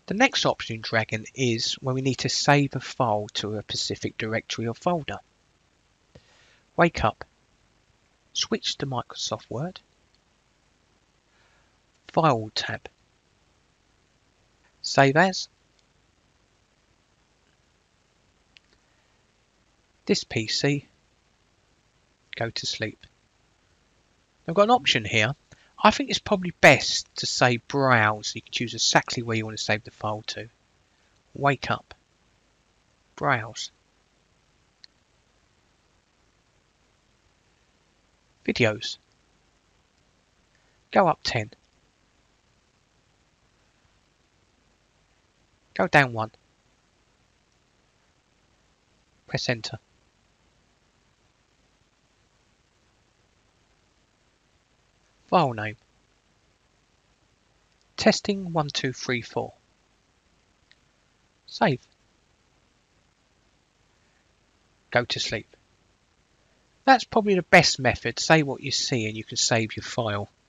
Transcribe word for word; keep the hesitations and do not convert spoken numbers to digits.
The next option in Dragon is when we need to save a file to a specific directory or folder. Wake up. Switch to Microsoft Word. File tab. Save as. This P C. Go to sleep. I've got an option here. I think it's probably best to say browse. You can choose exactly where you want to save the file to. Wake up. Browse. Videos. Go up ten. Go down one. Press enter. File name. Testing one two three four. Save. Go to sleep. That's probably the best method. Say what you see and you can save your file.